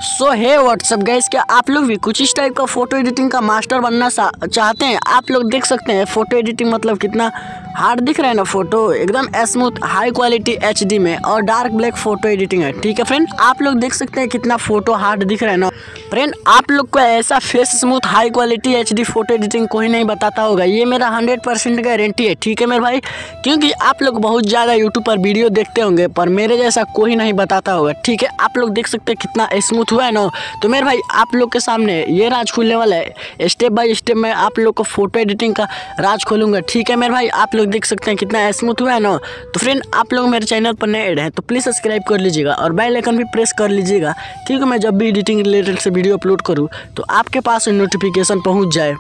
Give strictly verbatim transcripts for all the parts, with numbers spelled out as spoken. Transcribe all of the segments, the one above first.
सो है WhatsApp guys, क्या आप लोग भी कुछ इस टाइप का फोटो एडिटिंग का मास्टर बनना चाहते हैं? आप लोग देख सकते हैं फोटो एडिटिंग मतलब कितना हार्ड दिख रहा है ना। फोटो एकदम स्मूथ हाई क्वालिटी एचडी में और डार्क ब्लैक फोटो एडिटिंग है। ठीक है फ्रेंड, आप लोग देख सकते हैं कितना फोटो हार्ड दिख रहा है ना। फ्रेंड, आप लोग को ऐसा face smooth high quality HD photo editing कोई नहीं बताता होगा, ये मेरा हंड्रेड परसेंट गारंटी है। ठीक है मेरे भाई, क्योंकि आप लोग बहुत ज़्यादा यूट्यूब पर वीडियो देखते होंगे पर मेरे जैसा कोई नहीं बताता होगा। ठीक है, आप लोग देख सकते हैं कितना स्मूथ हुआ है ना। तो मेरे भाई आप लोग के सामने ये राज खुलने वाला है, स्टेप बाय स्टेप मैं आप लोग को फोटो एडिटिंग का राज खोलूंगा। ठीक है मेरे भाई, आप लोग देख सकते हैं कितना स्मूथ हुआ है ना। तो फ्रेंड, आप लोग मेरे चैनल पर नए हैं तो प्लीज़ सब्सक्राइब कर लीजिएगा और बेल आइकन भी प्रेस कर लीजिएगा, क्योंकि मैं जब भी एडिटिंग रिलेटेड से वीडियो अपलोड करूँ तो आपके पास नोटिफिकेशन पहुँच जाए।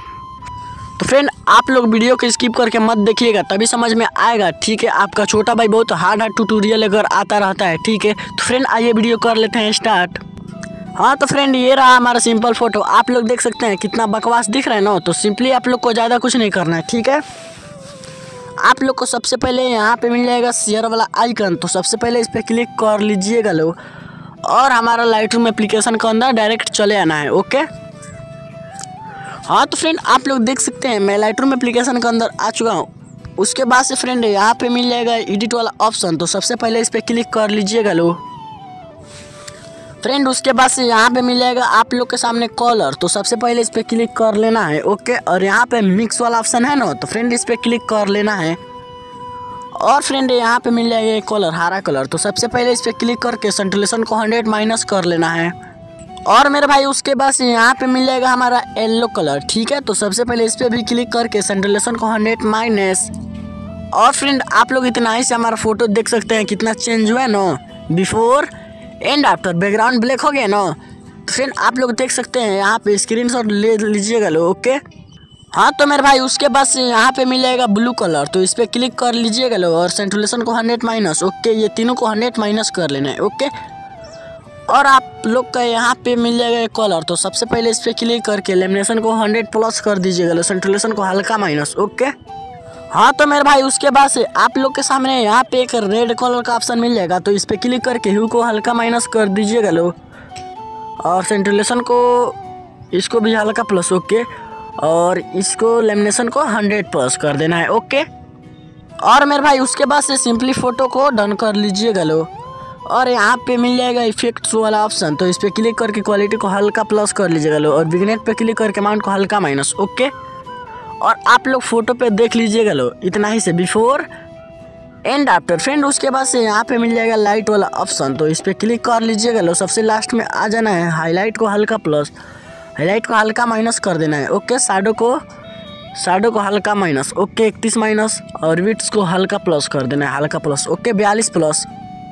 तो फ्रेंड, आप लोग वीडियो को स्किप करके मत देखिएगा, तभी समझ में आएगा। ठीक है, आपका छोटा भाई बहुत हार्ड हार्ड ट्यूटोरियल लेकर आता रहता है। ठीक है, तो फ्रेंड आइए वीडियो कर लेते हैं स्टार्ट। हाँ तो फ्रेंड, ये रहा हमारा सिंपल फोटो। आप लोग देख सकते हैं कितना बकवास दिख रहा है ना। तो सिंपली आप लोग को ज़्यादा कुछ नहीं करना है। ठीक है, आप लोग को सबसे पहले यहाँ पे मिल जाएगा शेयर वाला आइकन, तो सबसे पहले इस पर क्लिक कर लीजिएगा लोग और हमारा लाइट रूम एप्लीकेशन के अंदर डायरेक्ट चले आना है। ओके, हाँ तो फ्रेंड आप लोग देख सकते हैं मैं लाइट रूम एप्लीकेशन के अंदर आ चुका हूँ। उसके बाद से फ्रेंड यहाँ पे मिल जाएगा एडिट वाला ऑप्शन, तो सबसे पहले इस पर क्लिक कर लीजिएगा लोग फ्रेंड। उसके बाद से यहाँ पे मिल जाएगा आप लोग के सामने कलर, तो सबसे पहले इस पर क्लिक कर लेना है। ओके, और यहाँ पे मिक्स वाला ऑप्शन है ना, तो फ्रेंड इस पर क्लिक कर लेना है। और फ्रेंड यहाँ पे मिल जाएगा कलर हरा कलर, तो सबसे पहले इस पर क्लिक करके सेंट्रेलेशन को हंड्रेड माइनस कर लेना है। और मेरे भाई उसके बाद से यहाँ पे मिल जाएगा हमारा येलो कलर। ठीक है, तो सबसे पहले इस पर भी क्लिक करके सेंट्रेलेशन को हंड्रेड माइनस। और फ्रेंड आप लोग इतना ही से हमारा फोटो देख सकते हैं कितना चेंज हुआ है ना, before and after. Background black हो गया ना। तो फ्रेंड आप लोग देख सकते हैं यहाँ पे स्क्रीनशॉट ले लीजिएगा लो। ओके, हाँ तो मेरे भाई उसके बाद से यहाँ पे मिल जाएगा ब्लू कलर, तो इस पर क्लिक कर लीजिएगा लो और सेंट्रेलेशन को हंड्रेड माइनस। ओके, ये तीनों को हंड्रेड माइनस कर लेना है। ओके, और आप लोग का यहाँ पे मिल जाएगा कलर, तो सबसे पहले इस पर क्लिक करके लेमिनेशन को हंड्रेड प्लस कर दीजिएगा, सेंट्रेलेशन को हल्का माइनस। ओके, हाँ तो मेरे भाई उसके बाद से आप लोग के सामने यहाँ पे एक रेड कलर का ऑप्शन मिल जाएगा, तो इस पर क्लिक करके ह्यू को हल्का माइनस कर दीजिएगा लो और सेंट्रेलेशन को इसको भी हल्का प्लस। ओके, और इसको लेमिनेशन को हंड्रेड प्लस कर देना है। ओके, और मेरे भाई उसके बाद से सिंपली फ़ोटो को डन कर लीजिएगा लो और यहाँ पे मिल जाएगा इफेक्ट्स वाला ऑप्शन, तो इस पर क्लिक करके क्वालिटी को हल्का प्लस कर लीजिएगा लो और विग्नेट पे क्लिक करके अमाउंट को हल्का माइनस। ओके, और आप लोग फोटो पे देख लीजिएगा लो इतना ही से बिफोर एंड आफ्टर। फ्रेंड उसके बाद से यहाँ पे मिल जाएगा लाइट वाला ऑप्शन, तो इस पर क्लिक कर लीजिएगा लो। सबसे लास्ट में आ जाना है हाईलाइट को हल्का प्लस, हाईलाइट को हल्का माइनस कर देना है। ओके, शैडो को शैडो को हल्का माइनस। ओके, इकतीस माइनस और विड्थ को हल्का प्लस कर देना है, हल्का प्लस। ओके, बयालीस प्लस।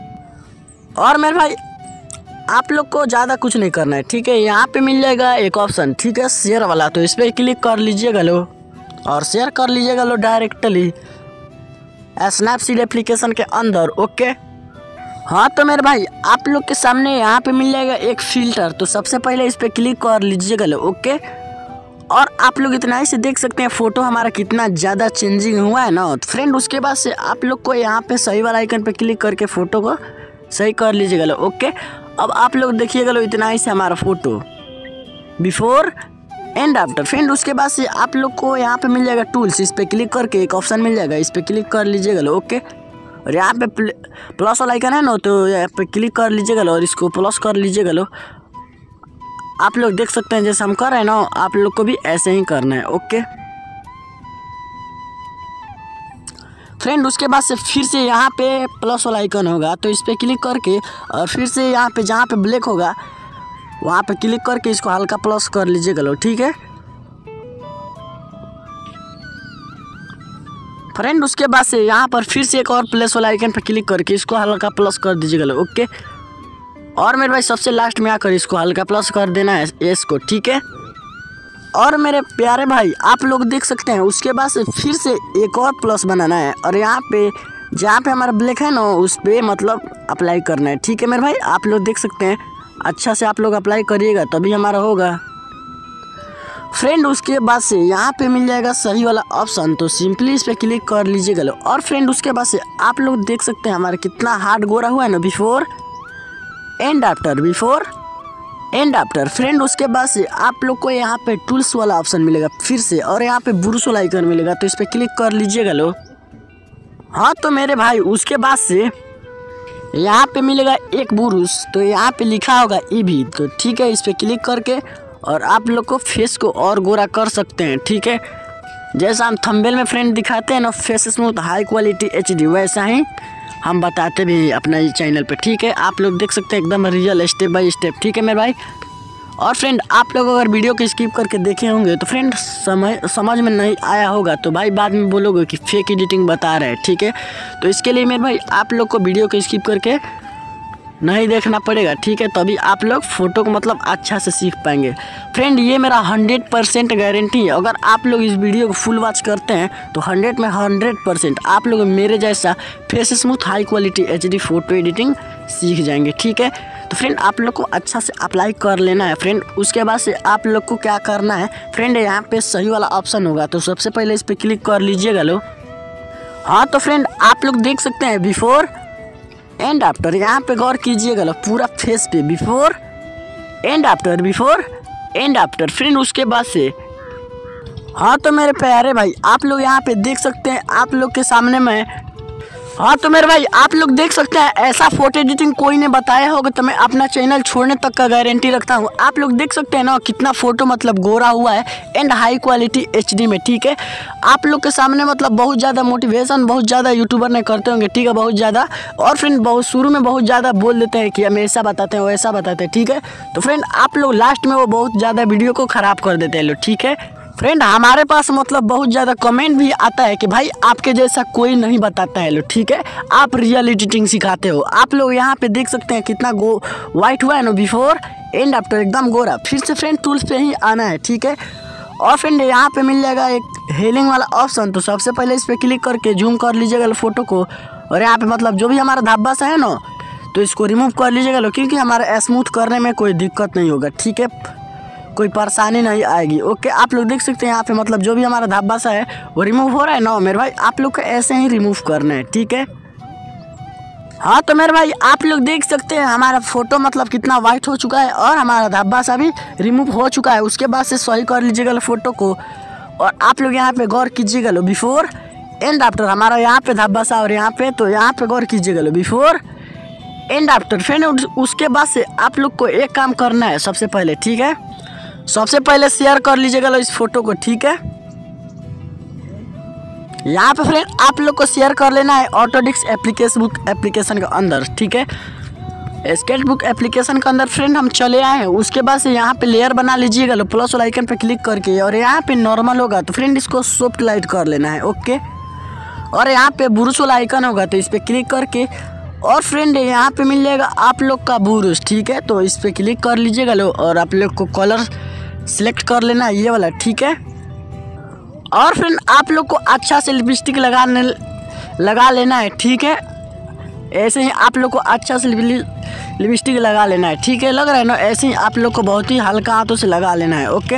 और मेरे भाई आप लोग को ज़्यादा कुछ नहीं करना है। ठीक है, यहाँ पे मिल जाएगा एक ऑप्शन, ठीक है, शेयर वाला, तो इस पर क्लिक कर लीजिएगा लो और शेयर कर लीजिएगा लो डायरेक्टली स्नैपसीड एप्लीकेशन के अंदर। ओके, हाँ तो मेरे भाई आप लोग के सामने यहाँ पे मिल जाएगा एक फ़िल्टर, तो सबसे पहले इस पर क्लिक कर लीजिएगा लो। ओके, और आप लोग इतना ही से देख सकते हैं फ़ोटो हमारा कितना ज़्यादा चेंजिंग हुआ है ना। तो फ्रेंड उसके बाद से आप लोग को यहाँ पे सही वाला आइकन पे क्लिक करके फ़ोटो को सही कर लीजिएगा लो। ओके, अब आप लोग देखिएगा लो इतना ही से हमारा photo before and after. Friend उसके बाद से आप लोग को यहाँ पे मिल जाएगा टूल्स, इस पर क्लिक करके एक ऑप्शन मिल जाएगा, इस पर क्लिक कर लीजिएगा लो। ओके, और यहाँ पे प्लस वाला आइकन है ना, तो यहाँ पे क्लिक कर लीजिएगा लो और इसको प्लस कर लीजिएगा लो। आप लोग देख सकते हैं जैसे हम कर रहे हैं ना, आप लोग को भी ऐसे ही करना है। ओके फ्रेंड उसके बाद से फिर से यहाँ पे प्लस वाला आइकन होगा, तो इस पर क्लिक करके और फिर से यहाँ पे जहाँ पे ब्लैक होगा वहाँ पे क्लिक करके इसको हल्का प्लस कर लीजिएगा लो। ठीक है फ्रेंड, उसके बाद से यहाँ पर फिर से एक और प्लस वाला आइकन पे क्लिक करके इसको हल्का प्लस कर दीजिएगा लो। ओके, और मेरे भाई सबसे लास्ट में आकर इसको हल्का प्लस कर देना है इसको। ठीक है, और मेरे प्यारे भाई आप लोग देख सकते हैं उसके बाद से फिर से एक और प्लस बनाना है और यहाँ पे जहाँ पे हमारा ब्लैक है ना उस पर मतलब अप्लाई करना है। ठीक है मेरे भाई, आप लोग देख सकते हैं, अच्छा से आप लोग अप्लाई करिएगा तभी हमारा होगा। फ्रेंड उसके बाद से यहाँ पे मिल जाएगा सही वाला ऑप्शन, तो सिंपली इस पर क्लिक कर लीजिएगा लो। और फ्रेंड उसके बाद से आप लोग देख सकते हैं हमारा कितना हार्ड गोरा हुआ है ना, before and after, before and after friend उसके बाद से आप लोग को यहाँ पे टूल्स वाला ऑप्शन मिलेगा फिर से, और यहाँ पे ब्रूश वाला आइकन मिलेगा, तो इस पर क्लिक कर लीजिएगा लो। हाँ तो मेरे भाई उसके बाद से यहाँ पे मिलेगा एक ब्रूश, तो यहाँ पे लिखा होगा ई भी, तो ठीक है इस पर क्लिक करके और आप लोग को फेस को और गोरा कर सकते हैं। ठीक है, जैसा हम थंबनेल में फ्रेंड दिखाते हैं ना face smooth high quality H D, वैसा ही हम बताते भी हैं अपना ये चैनल पे। ठीक है, आप लोग देख सकते हैं एकदम रियल स्टेप बाय स्टेप। ठीक है मेरे भाई, और फ्रेंड आप लोग अगर वीडियो को स्किप करके देखे होंगे तो फ्रेंड समझ समझ में नहीं आया होगा तो भाई बाद में बोलोगे कि फेक एडिटिंग बता रहे हैं। ठीक है, तो इसके लिए मेरे भाई आप लोग को वीडियो को स्किप करके नहीं देखना पड़ेगा। ठीक है, तभी आप लोग फोटो को मतलब अच्छा से सीख पाएंगे। फ्रेंड ये मेरा हंड्रेड परसेंट गारंटी है, अगर आप लोग इस वीडियो को फुल वॉच करते हैं तो हंड्रेड में हंड्रेड परसेंट आप लोग मेरे जैसा face smooth high quality H D photo editing सीख जाएंगे। ठीक है, तो फ्रेंड आप लोग को अच्छा से अप्लाई कर लेना है फ्रेंड। उसके बाद से आप लोग को क्या करना है फ्रेंड, यहाँ पे सही वाला ऑप्शन होगा, तो सबसे पहले इस पर क्लिक कर लीजिएगा लो। हाँ तो फ्रेंड आप लोग देख सकते हैं बिफोर एंड आफ्टर, यहाँ पे गौर कीजिएगा लो पूरा फेस पे before and after, before and after. Friend उसके बाद से हाँ तो मेरे प्यारे भाई आप लोग यहाँ पे देख सकते हैं आप लोग के सामने में, हाँ तो मेरे भाई आप लोग देख सकते हैं ऐसा फोटो एडिटिंग कोई ने बताया होगा तो मैं अपना चैनल छोड़ने तक का गारंटी रखता हूँ। आप लोग देख सकते हैं ना कितना फोटो मतलब गोरा हुआ है एंड हाई क्वालिटी एचडी में। ठीक है, आप लोग के सामने मतलब बहुत ज़्यादा मोटिवेशन बहुत ज़्यादा यूट्यूबर ने करते होंगे। ठीक है, बहुत ज़्यादा, और फ्रेंड बहुत शुरू में बहुत ज़्यादा बोल देते हैं कि हम ऐसा बताते हैं वैसा बताते हैं। ठीक है, तो फ्रेंड आप लोग लास्ट में वो बहुत ज़्यादा वीडियो को ख़राब कर देते हैं लोग। ठीक है फ्रेंड, हमारे पास मतलब बहुत ज़्यादा कमेंट भी आता है कि भाई आपके जैसा कोई नहीं बताता है लो। ठीक है, आप रियल एडिटिंग सिखाते हो। आप लोग यहाँ पे देख सकते हैं कितना गो वाइट हुआ है ना बिफोर एंड आफ्टर, एकदम गोरा। फिर से फ्रेंड टूल्स पे ही आना है। ठीक है, और फ्रेंड यहाँ पे मिल जाएगा एक हेलिंग वाला ऑप्शन, तो सबसे पहले इस पर क्लिक करके जूम कर लीजिएगा फोटो को, और यहाँ पे मतलब जो भी हमारा धब्बा सा है ना तो इसको रिमूव कर लीजिएगा लो, क्योंकि हमारा स्मूथ करने में कोई दिक्कत नहीं होगा। ठीक है, कोई परेशानी नहीं आएगी। ओके, आप लोग देख सकते हैं यहाँ पे मतलब जो भी हमारा धब्बा सा है वो रिमूव हो रहा है ना मेरे भाई, आप लोग को ऐसे ही रिमूव करना है। ठीक है, हाँ तो मेरे भाई आप लोग देख सकते हैं हमारा फोटो मतलब कितना वाइट हो चुका है और हमारा धब्बा सा भी रिमूव हो चुका है। उसके बाद से सही कर लीजिएगा फोटो को, और आप लोग यहाँ पे गौर कीजिएगा लो बिफोर एंड आफ्टर, हमारा यहाँ पे धब्बा सा और यहाँ पे, तो यहाँ पे गौर कीजिएगा लो बिफोर एंड आफ्टर। फ्रेंड उसके बाद से आप लोग को एक काम करना है सबसे पहले। ठीक है, सबसे पहले शेयर कर लीजिएगा लो इस फोटो को। ठीक है, यहाँ पे फ्रेंड आप लोग को शेयर कर लेना है ऑटोडिस्क एप्लीकेशन बुक एप्लीकेशन के अंदर। ठीक है, स्केच बुक एप्लीकेशन के अंदर फ्रेंड हम चले आए हैं। उसके बाद से यहाँ पे लेयर बना लीजिएगा लो प्लस वाला आइकन पे क्लिक करके, और यहाँ पे नॉर्मल होगा तो फ्रेंड इसको सॉफ्ट लाइट कर लेना है। ओके, और यहाँ पे ब्रूश वाला आइकन होगा तो इस पर क्लिक करके, और फ्रेंड यहाँ पे मिल जाएगा आप लोग का ब्रूश। ठीक है, तो इस पर क्लिक कर लीजिएगा लो, और आप लोग को कलर सिलेक्ट कर लेना है ये वाला। ठीक है, और फ्रेंड आप लोग को अच्छा से लिपस्टिक लगाने लगा लेना है। ठीक है, ऐसे ही आप लोग को अच्छा से लिपस्टिक लगा लेना है। ठीक है, लग रहा है ना, ऐसे ही आप लोग को बहुत ही हल्का हाथों से लगा लेना है। ओके,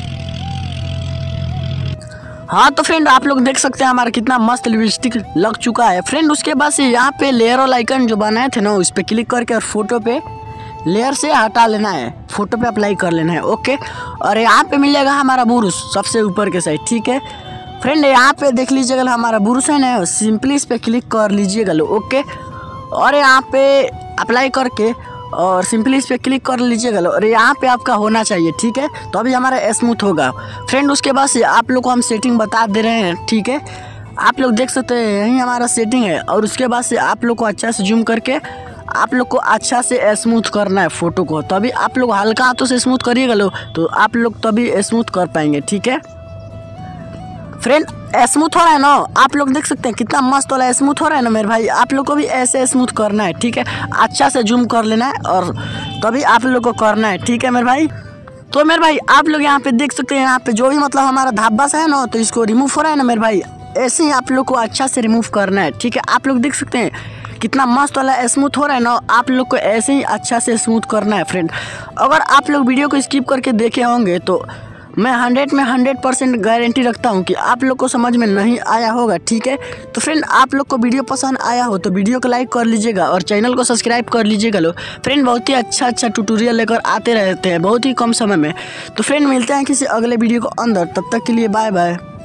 हाँ तो फ्रेंड आप लोग देख सकते हैं हमारा कितना मस्त लिपस्टिक लग चुका है। फ्रेंड उसके बाद से यहाँ पे लेयर वाला आइकन जो बनाए थे ना उस पर क्लिक करके और फोटो पे लेयर से हटा लेना है, फोटो पे अप्लाई कर लेना है। ओके, और यहाँ पे मिल जाएगा हमारा ब्रूश सबसे ऊपर के साइड। ठीक है फ्रेंड, यहाँ पे देख लीजिएगा हमारा ब्रूश है ना, सिंपली इस पर क्लिक कर लीजिएगा लो। ओके, और यहाँ पे अप्लाई करके और सिंपली इस पर क्लिक कर लीजिएगा लो, और यहाँ पे आपका होना चाहिए। ठीक है, तो अभी हमारा स्मूथ होगा फ्रेंड। उसके बाद से आप लोग को हम सेटिंग बता दे रहे हैं। ठीक है, आप लोग देख सकते हैं यही हमारा सेटिंग है, और उसके बाद से आप लोग को अच्छा से जूम करके आप लोग को अच्छा से स्मूथ करना है फोटो को, तभी आप लोग हल्का हाथों से स्मूथ करिएगा लो तो आप लोग तभी स्मूथ कर पाएंगे। ठीक है फ्रेंड, स्मूथ हो रहा है ना, आप लोग देख सकते हैं कितना मस्त वाला स्मूथ हो रहा है ना मेरे भाई, आप लोग को भी ऐसे स्मूथ करना है। ठीक है, अच्छा से जूम कर लेना है और तभी आप लोग को करना है। ठीक है मेरे भाई, तो मेरे भाई आप लोग यहाँ पे देख सकते हैं यहाँ पे जो भी मतलब हमारा धब्बा सा है ना तो इसको रिमूव हो रहा है ना मेरे भाई, ऐसे ही आप लोग को अच्छा से रिमूव करना है। ठीक है, आप लोग देख सकते हैं कितना मस्त वाला स्मूथ हो रहा है ना, आप लोग को ऐसे ही अच्छा से स्मूथ करना है फ्रेंड। अगर आप लोग वीडियो को स्किप करके देखे होंगे तो मैं हंड्रेड में हंड्रेड परसेंट गारंटी रखता हूँ कि आप लोग को समझ में नहीं आया होगा। ठीक है, तो फ्रेंड आप लोग को वीडियो पसंद आया हो तो वीडियो को लाइक कर लीजिएगा और चैनल को सब्सक्राइब कर लीजिएगा। लो फ्रेंड, बहुत ही अच्छा अच्छा ट्यूटोरियल लेकर आते रहते हैं बहुत ही कम समय में। तो फ्रेंड मिलते हैं किसी अगले वीडियो को अंदर, तब तक के लिए बाय बाय।